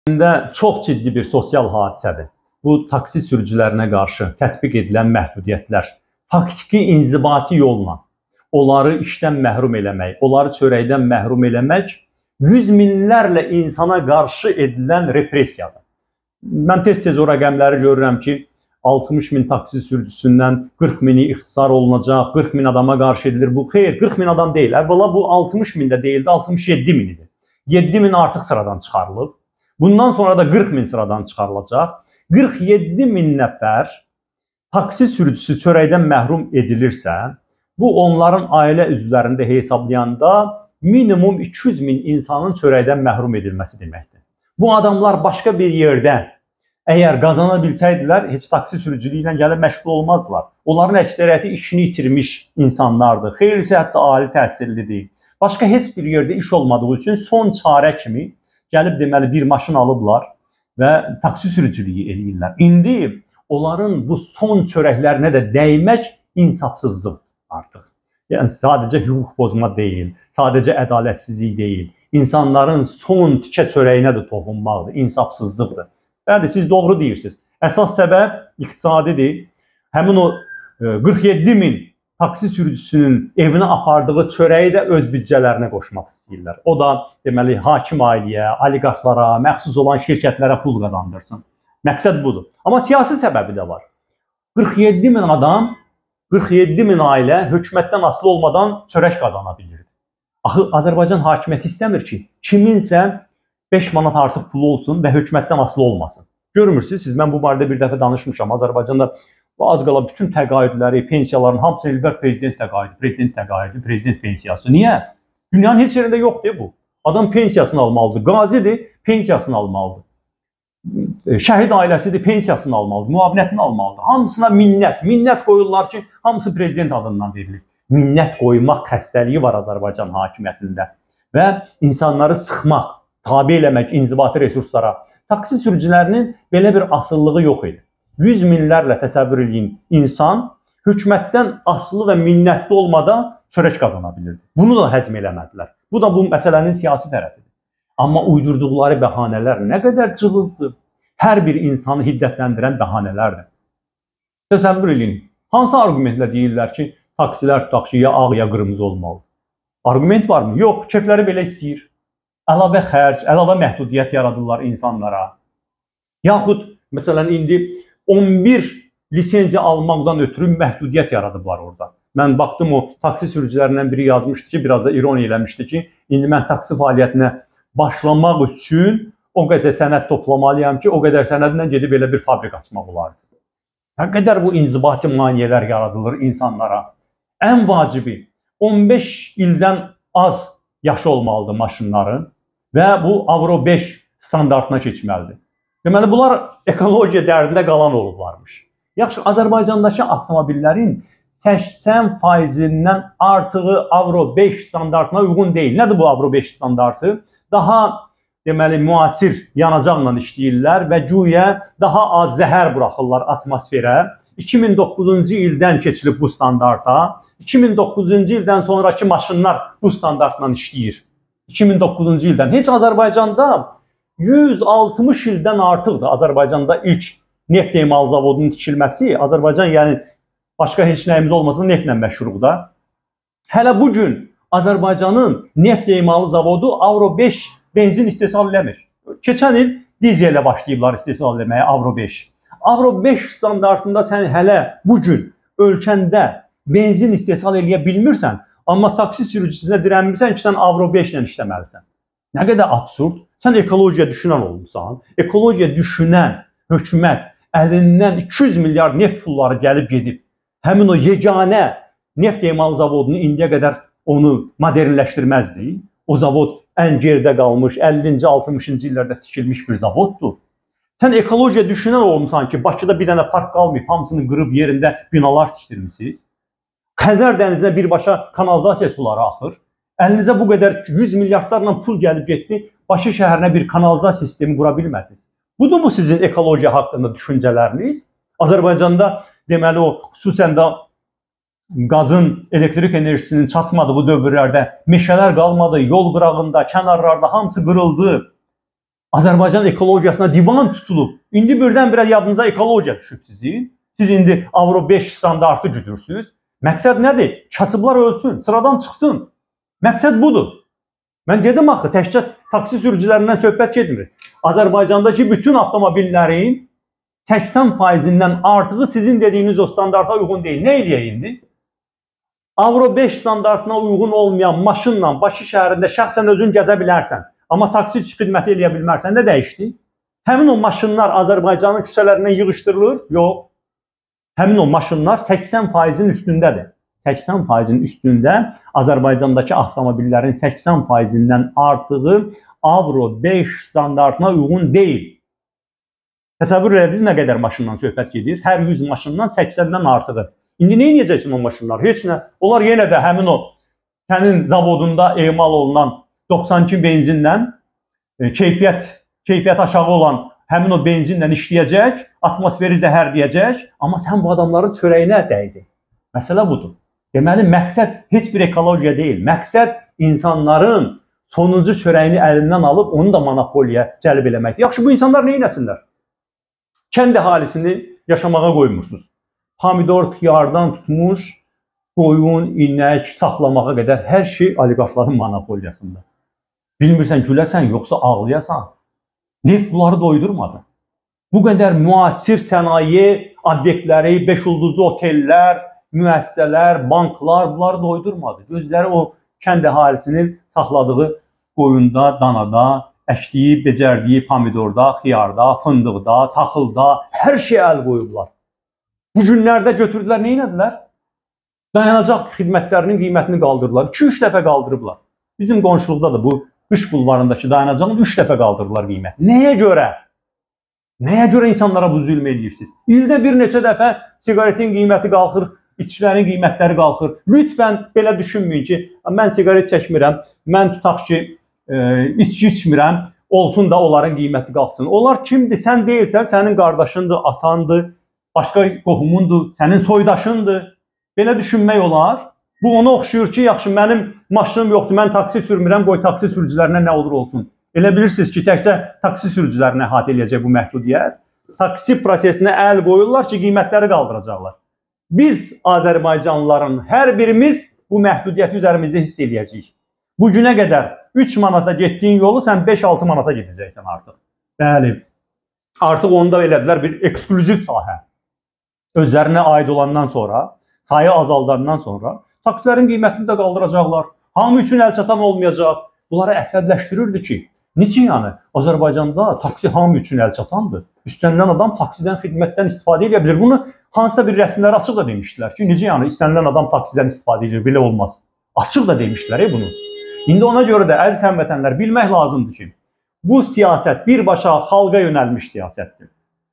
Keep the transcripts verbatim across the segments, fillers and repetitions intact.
Əslində çox ciddi bir sosial hadisədir. Bu taksi sürücülərinə qarşı tətbiq edilən məhdudiyyətlər faktiki inzibati yolla onları işdən məhrum eləmək, onları çörəkdən məhrum eləmək yüz minlərlə insana qarşı edilən repressiyadır. Mən tez-tez o rəqəmləri görürəm ki, altmış min taksi sürücüsündən qırx mini ixtisar olunacaq, qırx min adama qarşı edilir. Bu xeyr, qırx min adam deyil. Əvvəla bu altmış min də deyildi, altmış yeddi min idi. yeddi min artıq sıradan çıxarılıb. Bundan sonra da qırx min sıradan çıxarılacaq. qırx yeddi min nəfər taksi sürücüsü çörəkdən məhrum edilirsə, bu onların ailə üzvlərini də hesablayanda minimum iki yüz min insanın çörəkdən məhrum edilməsi deməkdir. Bu adamlar başqa bir yerdə əgər qazana bilsəydilər, heç taksi sürücülüyü ilə gəlib məşğul olmazdılar. Onların əksəriyyəti işini itirmiş insanlardır. Xeyrisi hətta ali təhsillidir. Başqa heç bir yerdə iş olmadığı üçün son çarə kimi gəlib deməli bir maşın alıblar və taksi sürücülüyü eləyirlər. İndi onların bu son çörəklərinə də dəymək insafsızlıq artıq. Yəni sadəcə hüquq pozma deyil, sadəcə ədalətsizlik deyil. İnsanların son tikə çörəyinə də toxunmaqdır, insafsızlıqdır. Bəli, siz doğru deyirsiniz. Əsas səbəb iqtisadidir. Həmin o qırx yeddi min taksi sürücüsünün evinə apardığı çörəyi də öz büdcələrinə qoşmaq istəyirlər. O da deməli hakim ailəyə, oliqarxlara, məxsus olan şirkətlərə pul qazandırsın. Məqsəd budur. Amma siyasi səbəbi də var. qırx yeddi min adam, qırx yeddi min ailə hökumətdən asılı olmadan çörək qazana bilirdi. Axı Azərbaycan hakimiyyəti istəmir ki, kiminsə beş manat artıq pulu olsun və hökumətdən asılı olmasın. Görmürsünüz, siz mən bu barədə bir dəfə danışmışam. Azərbaycanda az qala bütün təqaüdləri, pensiyaların hamısını eləyir prezident təqaüdü, prezident təqaüdü, prezident pensiyası. Niyə? Dünyanın heç yerində yoxdur bu. Adam pensiyasını almalıdır. Qazidir, pensiyasını almalıdır. Şəhid ailəsidir, pensiyasını almalıdır, müavinətini almalıdır. Hamısına minnət, minnət qoyurlar ki, hamısı prezident adından verilir. Minnət qoymaq xəstəliyi var Azərbaycan hakimiyyətində və insanları sıxmaq, tabe eləmək inzibati resurslara. Taksi sürücülərinin belə bir asılılığı yox idi. yüz minlərlə təsəvvür edin insan hökumətdən asılı və minnətli olmadan çörək qazana bilirdi. Bunu da həzm eləmədilər. Bu da bu məsələnin siyasi tərəfidir. Amma uydurduqları bəhanələr nə qədər cılızdır. Hər bir insanı hiddətləndirən bəhanələrdir. Təsəvvür edin, hansı argumentlə deyirlər ki, taksilər tutaq ki, ya ağ ya qırmızı olmalı? Argument varmı? Yox, kefləri belə istəyir. Əlavə xərc, əlavə məhdudiyyət yaradırlar insanlara. Yaxud, məsələn, indi on bir lisenziya almaqdan ötürü məhdudiyyət yaradıblar orada. Mən baxdım, o taksi sürücülərindən biri yazmışdı ki, biraz da ironiya eləmişdi ki, indi mən taksi fəaliyyətinə başlamaq üçün o qədər sənəd toplamalıyam ki, o qədər sənədlə gedib elə bir fabrik açmaq olardı. Nə qədər bu inzibati maneələr yaradılır insanlara. Ən vacibi on beş ildən az yaşı olmalıdır maşınların və bu Avro beş standartına keçməlidir. Deməli, bunlar ekologiya dərdində qalan olublarmış. Yaxşı, Azərbaycandakı avtomobillərin səksən faizindən artığı Avro beş standartına uyğun deyil. Nədir bu Avro beş standartı? Daha deməli müasir yanacaqla işləyirlər və güya daha az zəhər buraxırlar atmosferə. iki min doqquzuncu ildən keçilib bu standarta. iki min doqquzuncu ildən sonraki maşınlar bu standartla işləyir. iki min doqquzuncu ildən. Heç Azərbaycanda yüz altmış ildən artıqdır Azərbaycanda ilk neft emal zavodunun tikilməsi. Azərbaycan, yəni başqa heç nəyimiz olmasa neftlə məşğuluq da. Hələ bugün Azərbaycanın neft emalı zavodu Avro beş benzin istehsal eləmir. Keçən il dizellə başlayıblar istehsal eləməyə Avro beş. Avro beş standartında sən hələ bugün ölkəndə benzin istehsal eləyə bilmirsən, amma taksi sürücüsünə dirənmirsən ki, sən Avro beş ilə işləməlisən. Nə qədər absurd. Sən ekologiya düşünən olmuşsan, ekologiya düşünən hökumət əlindən iki yüz milyard neft pulları gəlib gedib, həmin o yeganə neft emal zavodunu indiyə qədər onu modernləşdirməzdi. O zavod ən geridə qalmış, əllinci altmışıncı illərdə tikilmiş bir zavoddur. Sən ekologiya düşünən olmuşsan ki, Bakıda bir dənə park qalmayıb, hamısını qırıb yerində binalar tikdirmişsiniz. Xəzər dənizinə birbaşa kanalizasiya suları axır. Əlinizə bu qədər yüz milyardlarla pul gəlib getdi, Bakı şəhərinə bir kanalizasiya sistemi qura bilmədiniz. Budur mu sizin ekologiya haqqında düşüncələriniz? Azərbaycanda deməli o xüsusən də qazın, elektrik enerjisinin çatmadığı bu dövrlərdə meşələr qalmadı, yol qırağında, kənarlarda hamısı qırıldı. Azərbaycan ekologiyasına divan tutulub. İndi birdən-birə yadınıza ekologiya düşüb sizin. Siz indi Avro beş standartı güdürsünüz. Məqsəd nədir? Kasıblar ölsün, sıradan çıxsın. Məqsəd budur. Mən dedim axı, təkcə taksi sürücülərindən söhbət getmir. Azərbaycandakı bütün avtomobillərin səksən faizindən artığı sizin dediyiniz o standarta uyğun deyil. Nə eləyək indi? Avro beş standartına uyğun olmayan maşınla Bakı şəhərində şəxsən özün gəzə bilərsən. Amma taksi xidməti eləyə bilmərsən. Nə dəyişdi? Həmin o maşınlar Azərbaycanın küçələrindən yığışdırılır? Yox. Həmin o maşınlar səksən faizin üstündədir. səksən faizin üstündə Azərbaycandakı avtomobillərin səksən faizindən artığı Avro beş standartına uyğun deyil. Təsəvvür ediniz nə qədər maşından söhbət gedir? Hər yüz maşından səksəndən artığı. İndi nə edəcəksin o maşınlar? Heç nə. Onlar yenə də həmin o sənin zavodunda emal olunan doxsan iki benzinlə keyfiyyət, keyfiyyət aşağı olan həmin o benzinlə işləyəcək, atmosferi zəhərləyəcək, amma sən bu adamların çörəyinə dəydi. Məsələ budur. Deməli, məqsəd heç bir ekologiya deyil. Məqsəd insanların sonuncu çörəyini əlindən alıb onu da monopoliya cəlb eləməkdir. Yaxşı, bu insanlar nə etsinlər? Kənd əhalisini yaşamağa qoymursunuz. Pomidor, xiyardan tutmuş, qoyun, inək, saxlamağa qədər hər şey oliqarxların monopoliyasında. Bilmirsən, güləsən, yoxsa ağlayasan. Neft bunları doydurmadı. Bu qədər müasir sənaye obyektləri, beş ulduzlu otellər, müəssisələr, banklar bunları doydurmadı. Gözləri o kənd əhalisinin saxladığı qoyunda, danada, əkdiyi, becərdiyi pomidorda, xiyarda, fındıqda, taxılda, hər şeyə əl qoyublar. Bu günlərdə götürdülər, nə etdilər? Dayanacaq xidmətlərinin qiymətini qaldırdılar. iki üç dəfə qaldırıblar. Bizim qonşuluqda da bu qış bulvarındakı dayanacağın üç dəfə qaldırdılar qiymət. Nəyə görə? Nəyə görə insanlara bu zülm edirsiniz? İldə bir neçə dəfə siqaretin qiyməti qalxır, içkilərin qiymətləri qalxır. Lütfən belə düşünməyin ki, mən siqaret çəkmirəm, mən tutaq ki, e, içki içmirəm, olsun da onların qiyməti qalxsın. Onlar kimdir? Sən deyilsən, sənin qardaşındır, atandır, başqa qohumundur, sənin soydaşındır. Belə düşünmək olar. Bu ona oxşuyur ki, yaxşı, mənim maşınım yoxdur, mən taksi sürmürəm, qoy taksi sürücülərinə nə olur olsun. Elə bilirsiniz ki, təkcə taksi sürücülərinə əhatə eləyəcək bu məhdudiyyət. Taksi prosesinə əl qoyurlar ki, qiymətləri qaldıracaqlar. Biz Azərbaycanlıların hər birimiz bu məhdudiyyəti üzərimizdə hiss eləyəcəyik. Bu günə qədər üç manata getdiyin yolu sən beş altı manata gedəcəksən artıq. Bəli, artıq onu da elədilər bir eksklüziv sahə. Özlərinə aid olandan sonra, sayı azaldandan sonra taksilərin qiymətini də qaldıracaqlar. Hamı üçün əl çatan olmayacaq. Bunları əsəbləşdirirdi ki, niçin yəni Azərbaycanda taksi hamı üçün əl çatandır? İstənilən adam taksidən, xidmətdən istifadə edə bilir. Bunu hansısa bir rəsmləri açıq da demişdilər ki, necə yəni istənilən adam taksidən istifadə edir, belə olmaz. Açıq da demişdilər e, bunu. İndi ona görə də əziz həmvətənlər bilmək lazımdır ki, bu siyasət birbaşa xalqa yönəlmiş siyasətdir.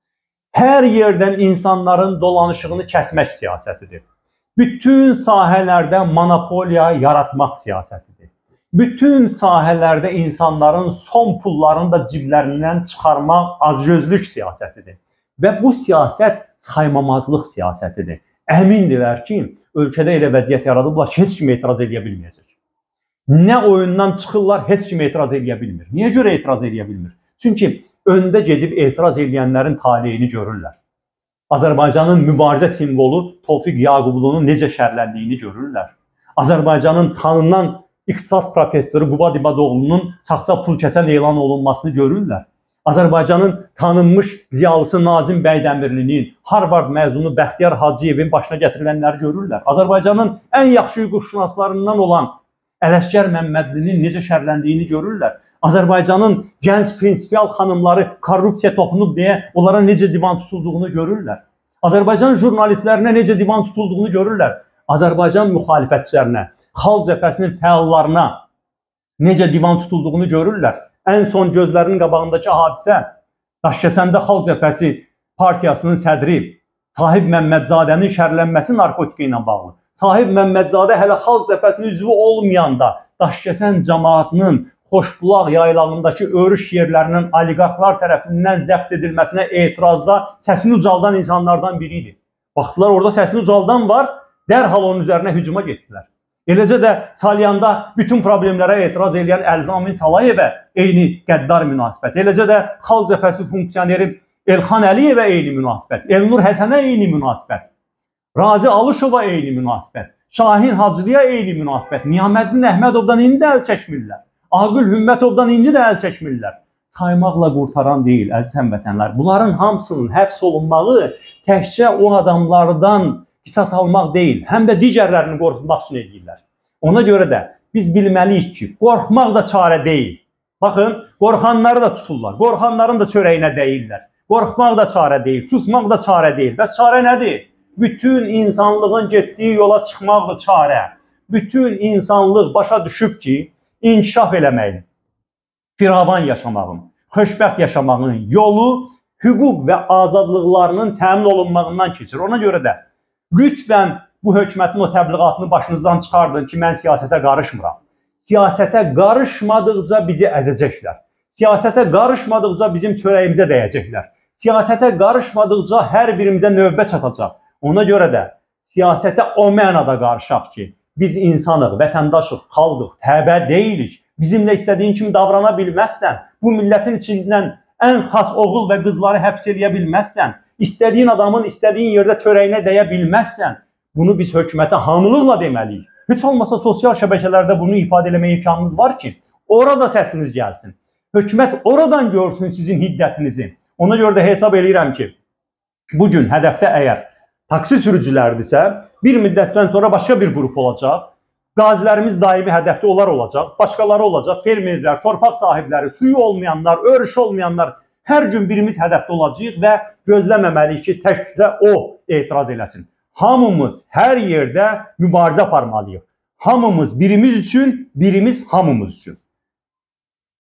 Hər yerdən insanların dolanışığını kəsmək siyasətidir. Bütün sahələrdə monopoliya yaratmaq siyasətidir. Bütün sahələrdə insanların son pullarını da ciblərindən çıxarmaq azgözlük siyasətidir. Və bu siyasət saymamazlıq siyasətidir. Əmindirlər ki, ölkədə elə vəziyyət yaradıblar ki, heç kim etiraz edə bilməyəcək. Nə oyundan çıxırlar, heç kim etiraz edə bilmir. Niyə görə etiraz edə bilmir? Çünki öndə gedib etiraz edənlərin taleyini görürlər. Azərbaycanın mübarizə simvolu Tofiq Yaqublunun necə şərləndiyini görürlər. Azərbaycanın tanınan iqtisad professoru Qubad İbadoğlu'nun saxta pul kəsən elan olunmasını görürlər. Azərbaycanın tanınmış ziyalısı Nazim Bəydəmirlinin, Harvard məzunu Bəxtiyar Hacıyevin başına gətirilənləri görürlər. Azərbaycanın ən yaxşı hüquqşünaslarından olan Ələsgər Məmmədlinin necə şərləndiyini görürlər. Azərbaycanın gənc prinsipial xanımları korrupsiya toxunub deyə onlara necə divan tutulduğunu görürlər. Azərbaycan jurnalistlərinə necə divan tutulduğunu görürlər. Azərbaycan müxalifətçilərinə, xalq cəbhəsinin fəallarına necə divan tutulduğunu görürlər. Ən son gözlərinin qabağındakı hadisə Daşkəsəndə Xalq Cəbhəsi partiyasının sədri Sahib Məmmədzadənin şərlənməsi narkotika ilə bağlı. Sahib Məmmədzadə hələ Xalq Cəbhəsinin üzvü olmayanda Daşkəsən cəmaatının Xoşbulaq yaylanındakı örüş yerlərinin oliqarxlar tərəfindən zəbt edilməsinə etirazda səsini ucaldan insanlardan biriydi. Baxdılar, orada səsini ucaldan var, dərhal onun üzərinə hücuma getdilər. Eləcə də Salyanda bütün problemlərə etiraz edən Əlzamin Salayevə eyni qəddar münasibət. Eləcə də Xalq Cəbhəsi funksioneri Elxan Əliyevə eyni münasibət. Elnur Həsənə eyni münasibət. Razi Alışova eyni münasibət. Şahin Hacılıya eyni münasibət. Niyaməddin Əhmədovdan indi də əl çəkmirlər. Aqil Hümmətovdan indi də əl çəkmirlər. Saymaqla qurtaran deyil, əziz həmvətənlər. Bunların hamısının həbs olunmağı təkcə o adamlardan qisas almaq deyil, həm də digərlərini qorxutmaq üçün edirlər. Ona görə də biz bilməliyik ki, qorxmaq da çarə deyil. Baxın, qorxanları da tuturlar, qorxanların da çörəyinə deyirlər. Qorxmaq da çarə deyil, susmaq da çarə deyil. Bəs çarə nədir? Bütün insanlığın getdiyi yola çıxmaqdır çarə. Bütün insanlıq başa düşüb ki, inkişaf eləməyin, firavan yaşamağın, xoşbəxt yaşamağın yolu hüquq və azadlıqlarının təmin olunmağından keçir. Ona görə də lütfən bu hökumətin o təbliğatını başınızdan çıxardın ki, mən siyasətə qarışmıram. Siyasətə qarışmadıqca bizi əzəcəklər. Siyasətə qarışmadıqca bizim çörəyimizə dəyəcəklər. Siyasətə qarışmadıqca hər birimizə növbə çatacaq. Ona görə də siyasətə o mənada qarışaq ki, biz insanıq, vətəndaşıq, xalqıq, təbə deyilik. Bizimlə istədiyin kimi davrana bilməzsən, bu millətin içindən ən xas oğul və qızları həbs eləyə bilməzsən, istədiyin adamın istədiyin yerdə çörəyinə dəyə bilməzsən, bunu biz hökumətə hamılıqla deməliyik. Heç olmasa sosial şəbəkələrdə bunu ifadə eləməyə imkanınız var ki, orada səsiniz gəlsin. Hökumət oradan görsün sizin hiddətinizi. Ona görə də hesab eləyirəm ki, bugün hədəfdə əgər taksi sürücülərdirsə, bir müddətdən sonra başqa bir qrup olacaq. Qazilərimiz daimi hədəfdə onlar olacaq, başqaları olacaq, fermerlər, torpaq sahibləri, suyu olmayanlar, örüş olmayanlar, hər gün birimiz hədəfdə olacağıq və gözləməməliyik ki, təkcə o etiraz eləsin. Hamımız hər yerdə mübarizə aparmalıyıq. Hamımız birimiz üçün, birimiz hamımız üçün.